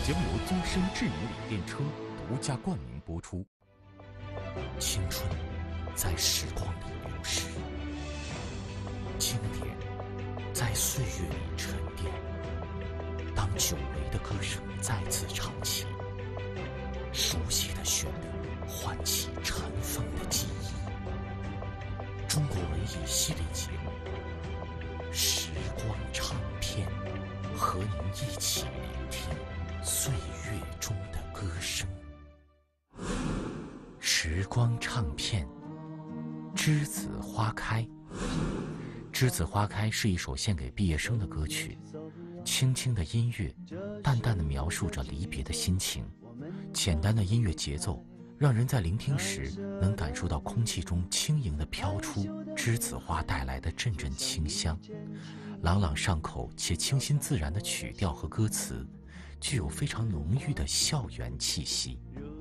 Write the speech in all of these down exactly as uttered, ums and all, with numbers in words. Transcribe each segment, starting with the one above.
节目由宗申智能锂电车独家冠名播出。青春在时光里流逝，经典在岁月里沉淀。当久违的歌声再次唱起，熟悉的旋律唤起尘封的记忆。中国文艺系列节目《时光唱片》，和您一起聆听岁月中的歌声。时光唱片，栀子花开。栀子花开是一首献给毕业生的歌曲，轻轻的音乐，淡淡的描述着离别的心情。简单的音乐节奏，让人在聆听时能感受到空气中轻盈地飘出栀子花带来的阵阵清香。朗朗上口且清新自然的曲调和歌词，具有非常浓郁的校园气息。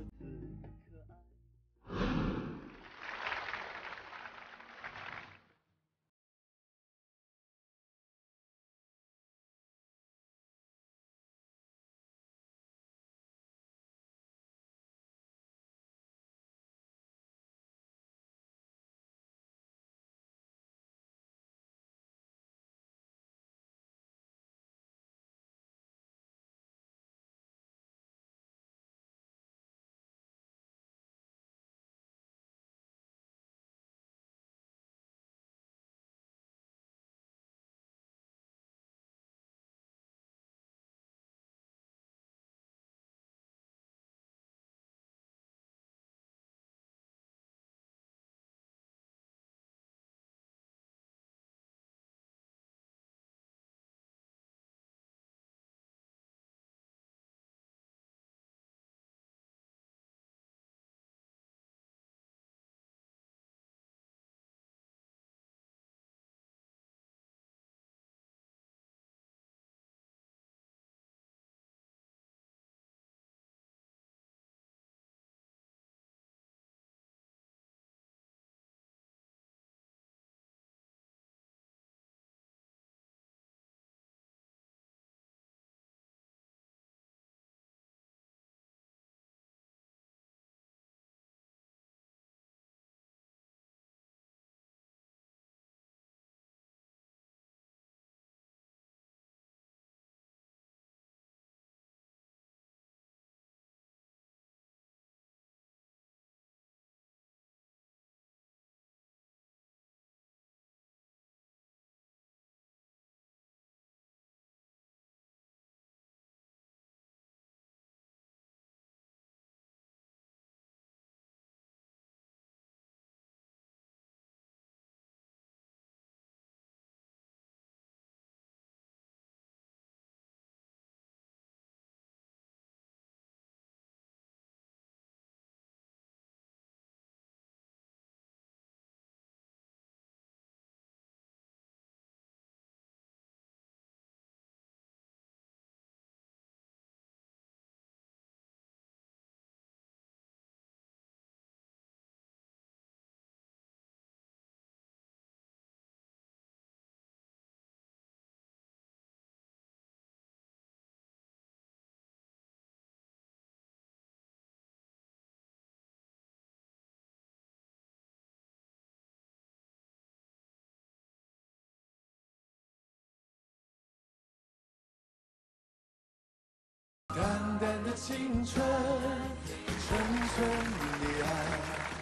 淡淡的青春，纯纯的爱。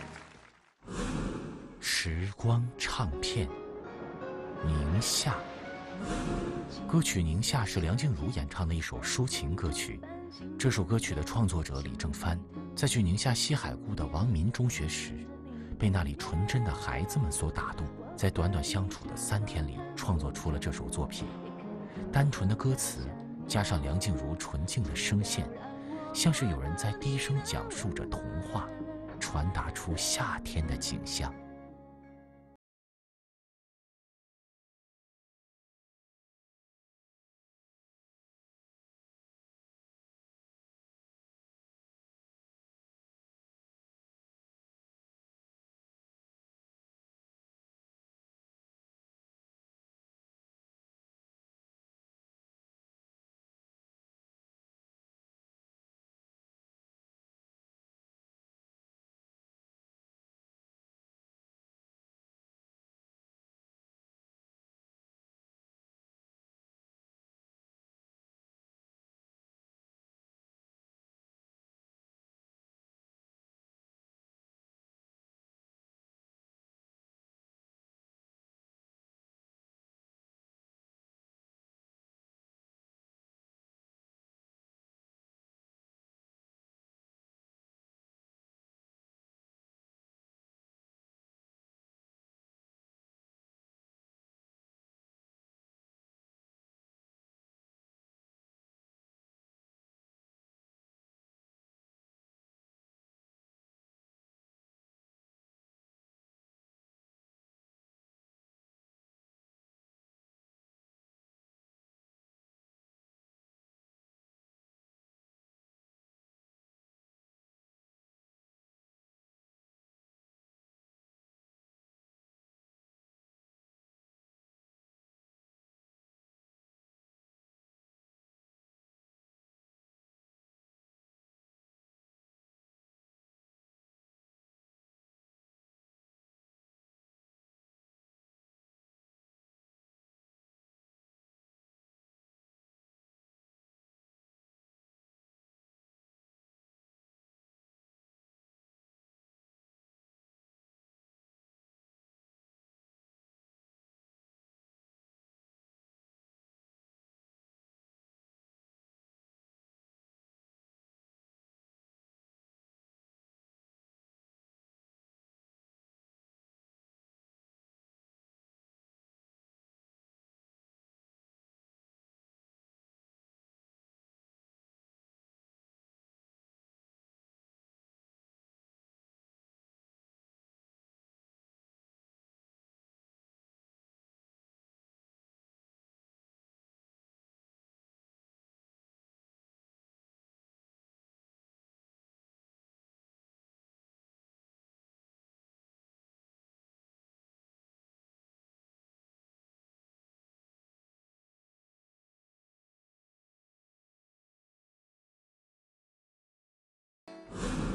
时光唱片，宁夏。歌曲《宁夏》是梁静茹演唱的一首抒情歌曲。这首歌曲的创作者李正帆，在去宁夏西海固的王民中学时，被那里纯真的孩子们所打动，在短短相处的三天里，创作出了这首作品。单纯的歌词加上梁静茹纯净的声线，像是有人在低声讲述着童话，传达出夏天的景象。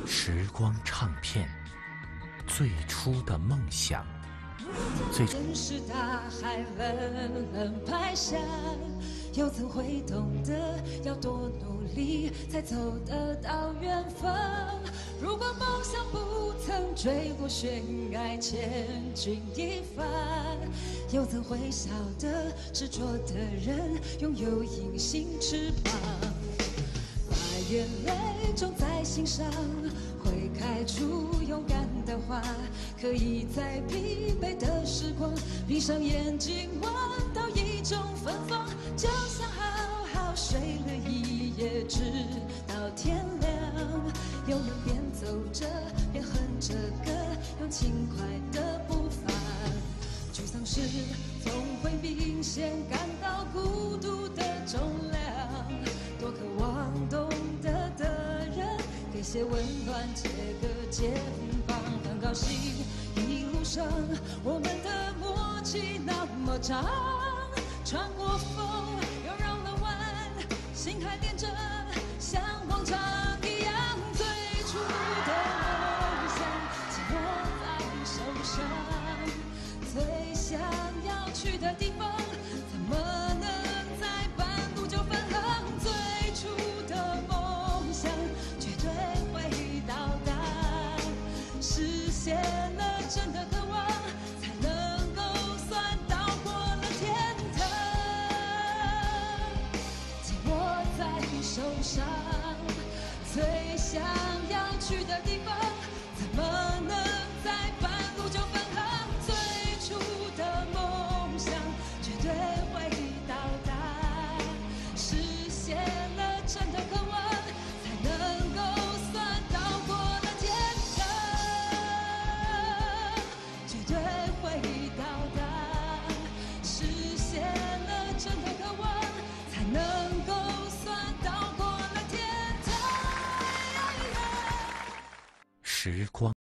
时光唱片，最初的梦想，最真是大海冷冷拍下，又曾会懂得要多努力才走得到远方。如果梦想不曾追过悬崖，千钧一发，又怎会晓得执着的人拥有隐形翅膀？把眼泪种在心上，会开出勇敢的花，可以在疲惫的时光闭上眼睛望到一种芬芳，就像好好睡了一夜直到天亮，有人边走着边哼着歌，用轻快的步伐。沮丧时总会明显感到孤独的重量，多渴望懂得的人给些温暖，借个肩膀。很高兴一路上我们的默契那么长，穿过风又绕了弯，心还连着像往常一样。最初的梦想紧握在手上，最想要去的地方怎么能在半路就返航？最初的梦想绝对会到达，实现了真的渴望，才能够算到过了天堂。紧握在手上，最想要去的地方怎么能在半路就返航？最初的梦想绝对会到达，实现了真的渴望，才能够算到过了天堂。绝对会到达，实现了真的渴望，才能够算到过了天堂。 时光。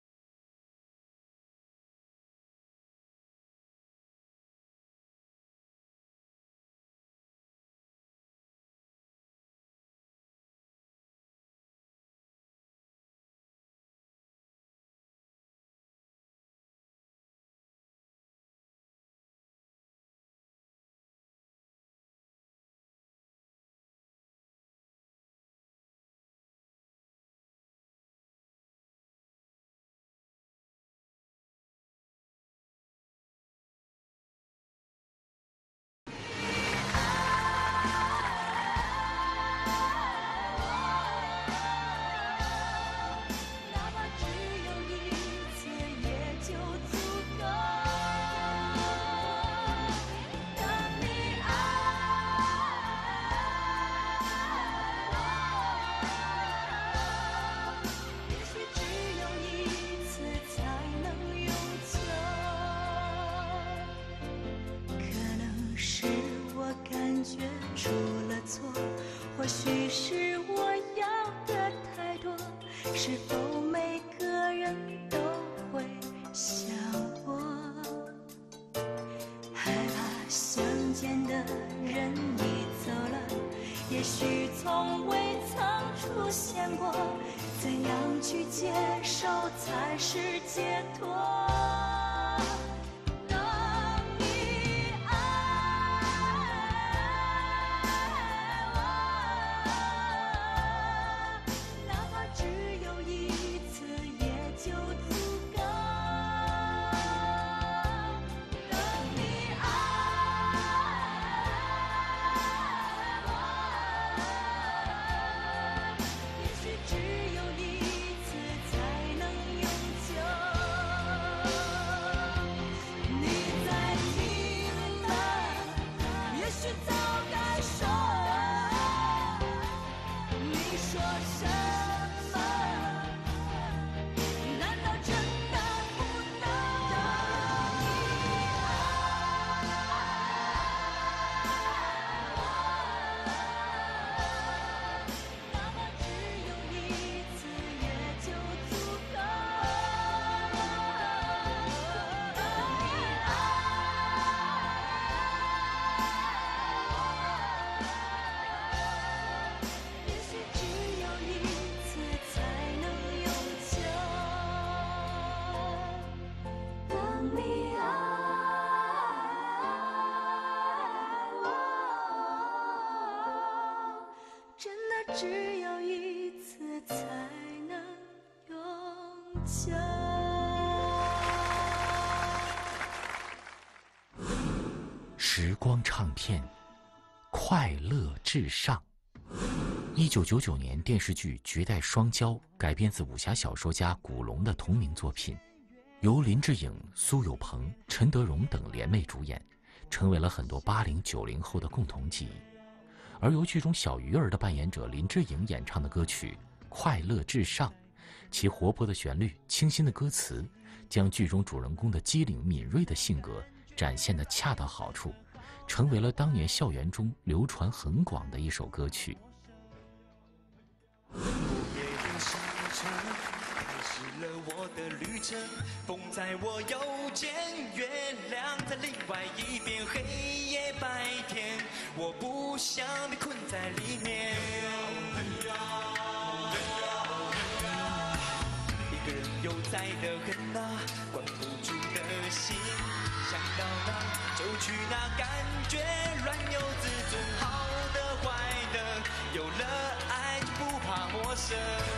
或许是我要的太多，是否每个人都会想我？害怕相见的人你走了，也许从未曾出现过，怎样去接受才是解脱？ 只有一次才能永久。 时光唱片，快乐至上。一九九九年电视剧《绝代双骄》改编自武侠小说家古龙的同名作品，由林志颖、苏有朋、陈德容等联袂主演，成为了很多八零九零后的共同记忆。而由剧中小鱼儿的扮演者林志颖演唱的歌曲《快乐至上》，其活泼的旋律、清新的歌词，将剧中主人公的机灵敏锐的性格展现得恰到好处，成为了当年校园中流传很广的一首歌曲。 了我的旅程，风在我右肩，月亮在另外一边，黑夜白天，我不想被困在里面。一个人悠哉的很啊，关不住的心，想到哪就去哪，感觉软有自尊，好的坏的，有了爱就不怕陌生。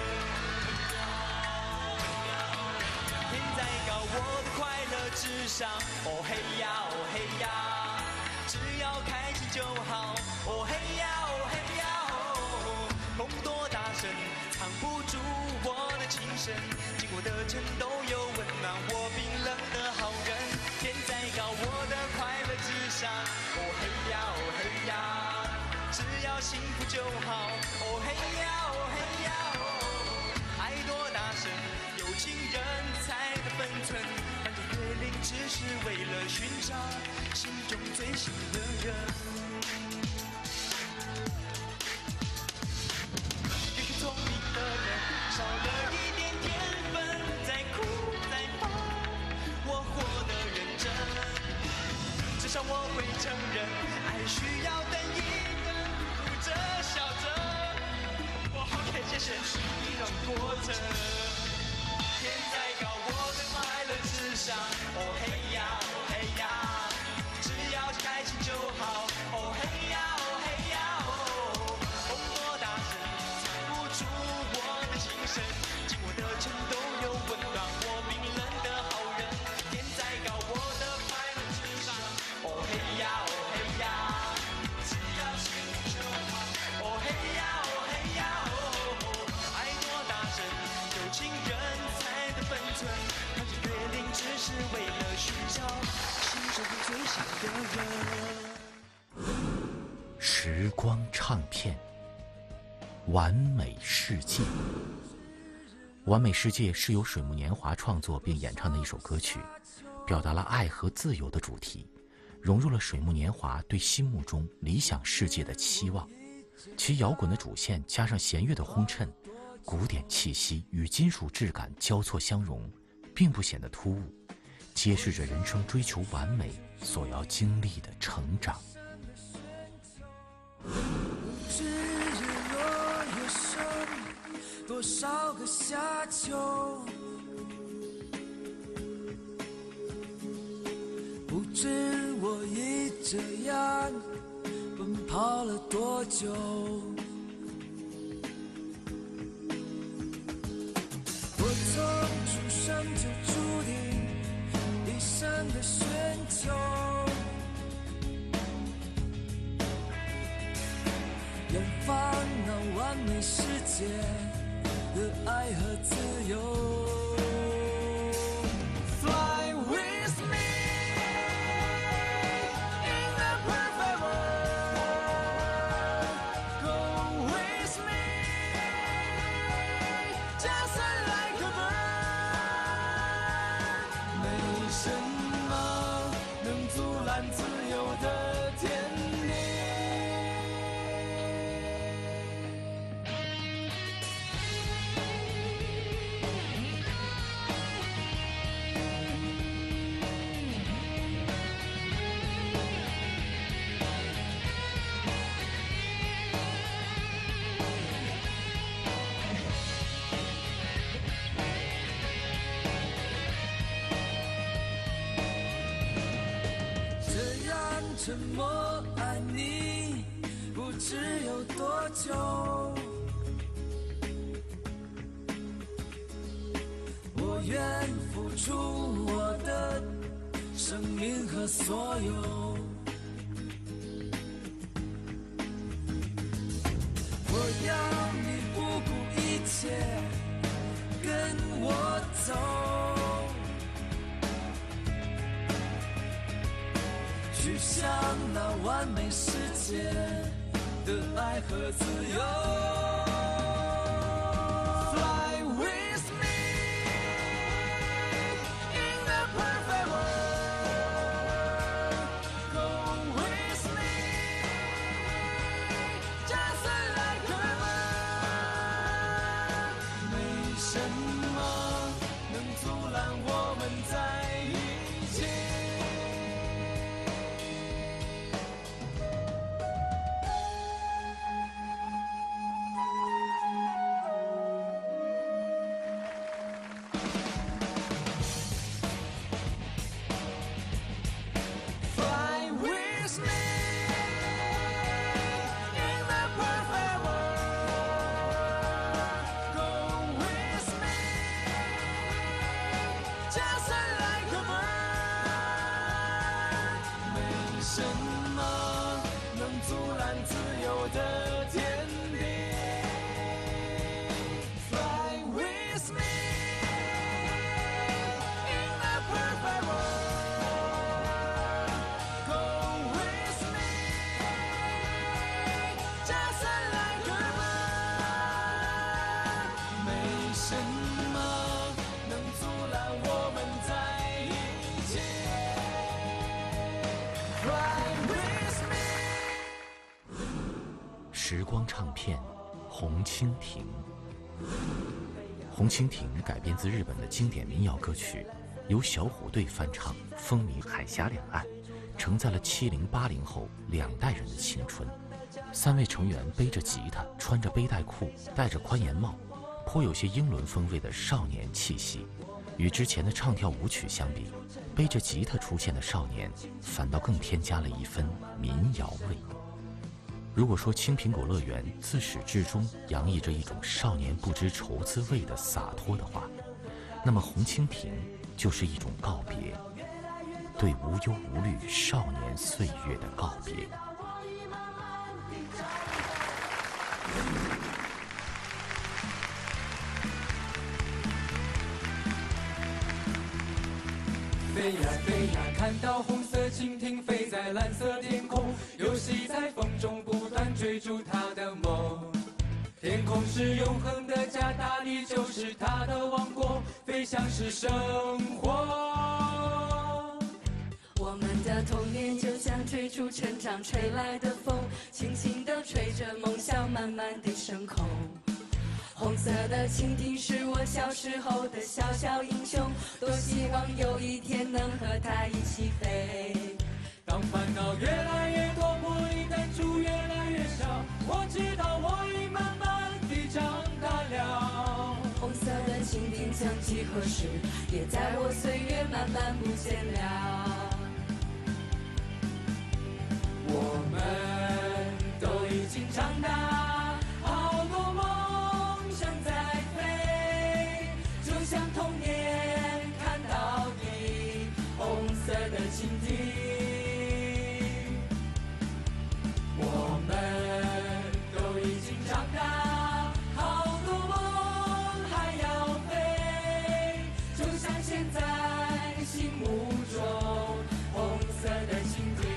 天在高，我的快乐至上。哦嘿呀，哦嘿呀，只要开心就好。哦嘿呀，哦嘿呀，哦，风多大声，藏不住我的情深。经过的城都有温暖我冰冷的好人。天在高，我的快乐至上。哦嘿呀，哦嘿呀，只要幸福就好。哦嘿呀，哦嘿呀，哦，爱多大声，有情人才的分寸，翻着月龄只是为了寻找心中最心的人。一个聪明的人少了一点天分，再苦再烦我活得认真，至少我会承认爱需要等一等，哭着笑着我好感谢神是一种过程。天再高，我的快乐至上。哦嘿呀，哦嘿呀，只要开心就好。哦嘿呀，哦嘿呀，哦，风多大声，藏不住我的情深。经过的城都有温暖我冰冷的好人。天再高，我的快乐至上。哦嘿呀，哦嘿呀，只要幸福就好。哦嘿呀，哦嘿呀，哦，爱多大声，有情人才的分寸，看着月龄只是为了寻找心中最想的人。 时光唱片，完美世界。完美世界是由水木年华创作并演唱的一首歌曲，表达了爱和自由的主题，融入了水木年华对心目中理想世界的期望。其摇滚的主线加上弦乐的轰衬，古典气息与金属质感交错相融，并不显得突兀，揭示着人生追求完美所要经历的成长。 不知日落月升多少个夏秋，不知我已这样奔跑了多久。我从出生就注定一生的寻求，要放那完美世界的爱和自由。Fly with me in the perfect world. Go with me, just like a bird. 没什么能阻拦自由的天地。这样沉默爱你不知有多久， 愿付出我的生命和所有。我要你不顾一切跟我走，去向那完美世界的爱和自由。 时光唱片，红蜻蜓。红蜻蜓改编自日本的经典民谣歌曲，由小虎队翻唱，风靡海峡两岸，承载了七零八零后两代人的青春。三位成员背着吉他，穿着背带裤，戴着宽檐帽，颇有些英伦风味的少年气息。与之前的唱跳舞曲相比，背着吉他出现的少年反倒更添加了一分民谣味。如果说青苹果乐园自始至终洋溢着一种少年不知愁滋味的洒脱的话，那么红蜻蜓就是一种告别，对无忧无虑少年岁月的告别。 飞呀飞呀，看到红色蜻蜓飞在蓝色天空，游戏在风中，不断追逐它的梦。天空是永恒的家，大地就是它的王国，飞翔是生活。 我们的童年就像追逐成长吹来的风，轻轻地吹着梦想慢慢地升空。红色的蜻蜓是我小时候的小小英雄，多希望有一天能和它一起飞。 当烦恼越来越多，玻璃弹珠越来越少，我知道我已慢慢地长大了。 红色的蜻蜓曾几何时，也在我岁月慢慢不见了。 我们都已经长大，好多梦想在飞，就像童年看到你红色的蜻蜓。我们都已经长大，好多梦还要飞，就像现在心目中红色的蜻蜓。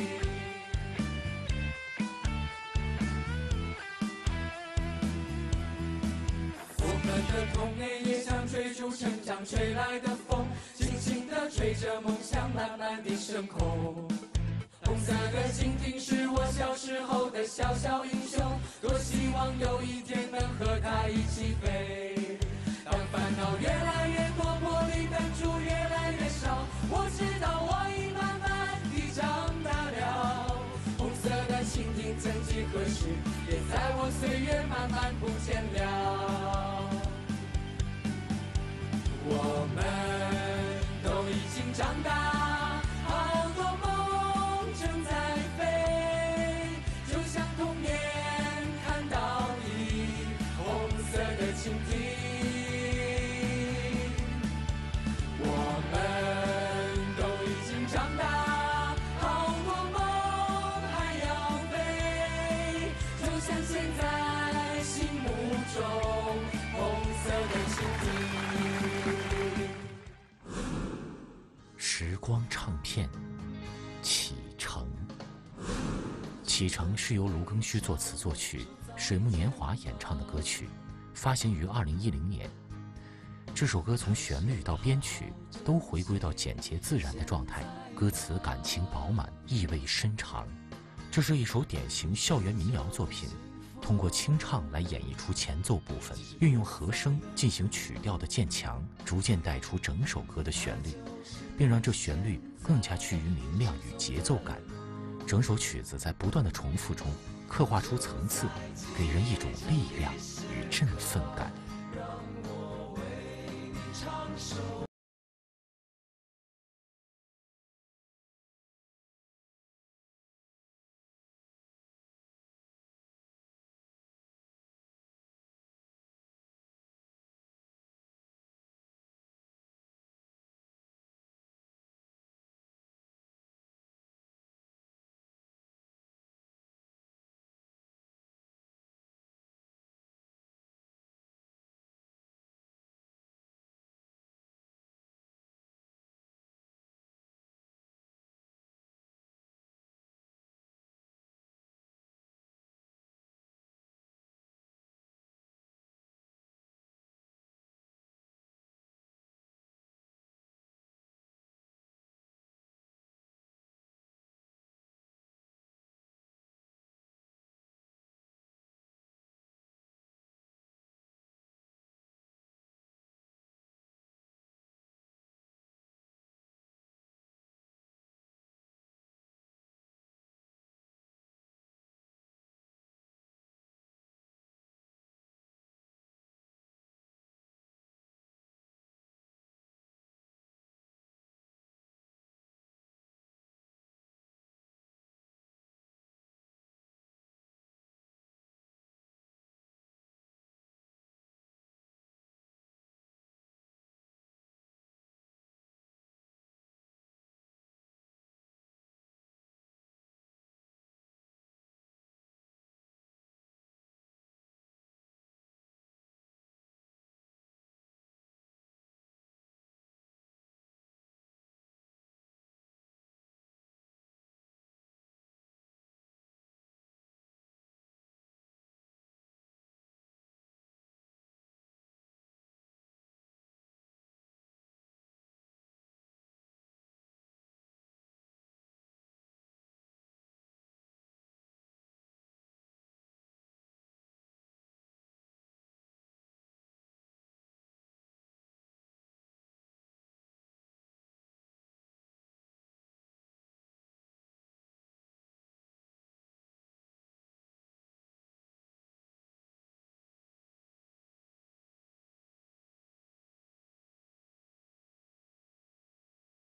的童年也像追逐成长吹来的风，轻轻地吹着梦想慢慢地升空。红色的蜻蜓是我小时候的小小英雄，多希望有一天能和它一起飞。当烦恼越来越多，玻璃弹珠越来越少，我知道我已慢慢地长大了。红色的蜻蜓曾几何时，也在我岁月慢慢不见了。我们都已经长大，好多梦正在飞，就像童年看到你红色的蜻蜓。 时光唱片，启程。启程是由卢庚戌作词作曲，水木年华演唱的歌曲，发行于二零一零年。这首歌从旋律到编曲都回归到简洁自然的状态，歌词感情饱满，意味深长。这是一首典型校园民谣作品，通过清唱来演绎出前奏部分，运用和声进行曲调的渐强，逐渐带出整首歌的旋律，并让这旋律更加趋于明亮与节奏感。整首曲子在不断的重复中刻画出层次，给人一种力量与振奋感。